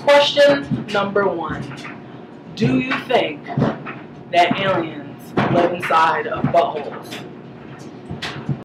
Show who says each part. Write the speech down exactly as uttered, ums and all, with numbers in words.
Speaker 1: Question number one. Do you think that aliens live inside of buttholes?